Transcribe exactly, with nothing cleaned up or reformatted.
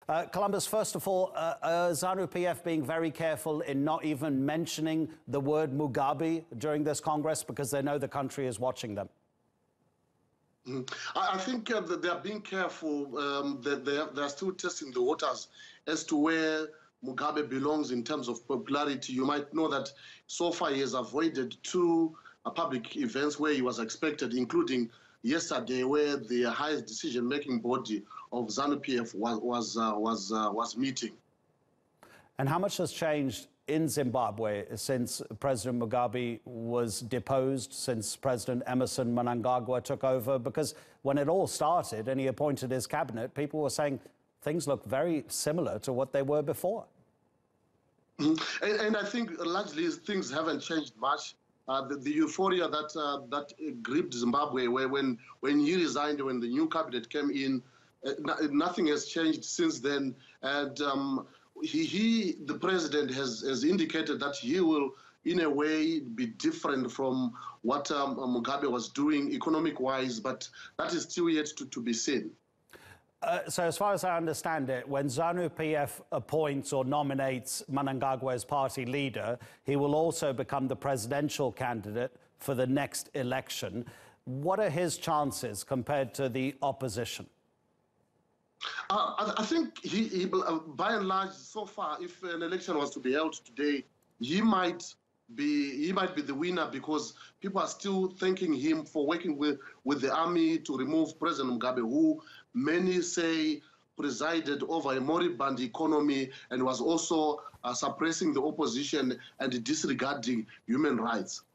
Uh, Columbus, first of all, uh, uh, ZANU-P F being very careful in not even mentioning the word Mugabe during this Congress because they know the country is watching them. Mm. I, I think uh, that they are being careful. Um, that they, they are still testing the waters as to where Mugabe belongs in terms of popularity. You might know that so far he has avoided two uh, public events where he was expected, including yesterday, where the highest decision-making body of ZANU-P F was was uh, was uh, was meeting. And how much has changed in Zimbabwe since President Mugabe was deposed, since President Emmerson Mnangagwa took over? Because when it all started and he appointed his cabinet, people were saying things look very similar to what they were before. Mm-hmm. and, and I think largely things haven't changed much. Uh, the, the euphoria that uh, that gripped Zimbabwe, where when when he resigned, when the new cabinet came in, uh, nothing has changed since then. And um, he, he, the president, has has indicated that he will, in a way, be different from what um, Mugabe was doing economic-wise, but that is still yet to, to be seen. Uh, so as far as I understand it, when ZANU-P F appoints or nominates Mnangagwa as party leader, he will also become the presidential candidate for the next election. What are his chances compared to the opposition? Uh, I, I think, he, he, uh, by and large, so far, if an election was to be held today, he might be he might be the winner because people are still thanking him for working with, with the army to remove President Mugabe, who many say presided over a moribund economy and was also uh, suppressing the opposition and disregarding human rights.